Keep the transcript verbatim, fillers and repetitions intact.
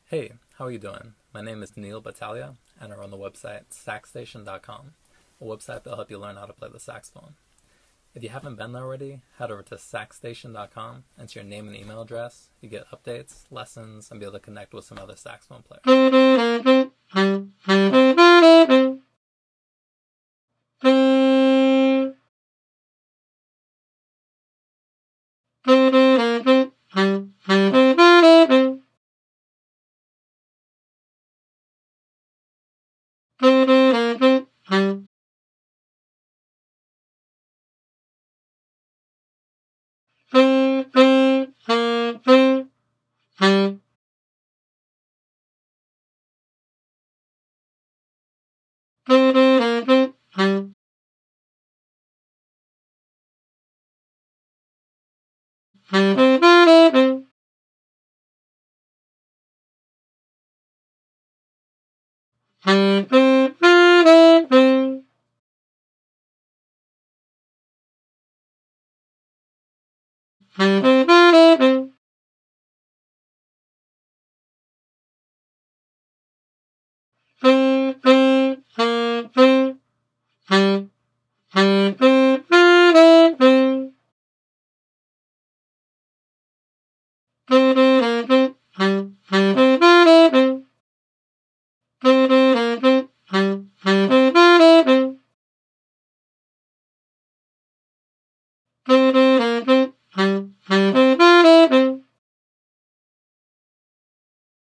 Hey, how are you doing? My name is Neal Battaglia, and I run the website sax station dot com, a website that'll help you learn how to play the saxophone. If you haven't been there already, head over to sax station dot com, enter your name and email address. You get updates, lessons, and be able to connect with some other saxophone players.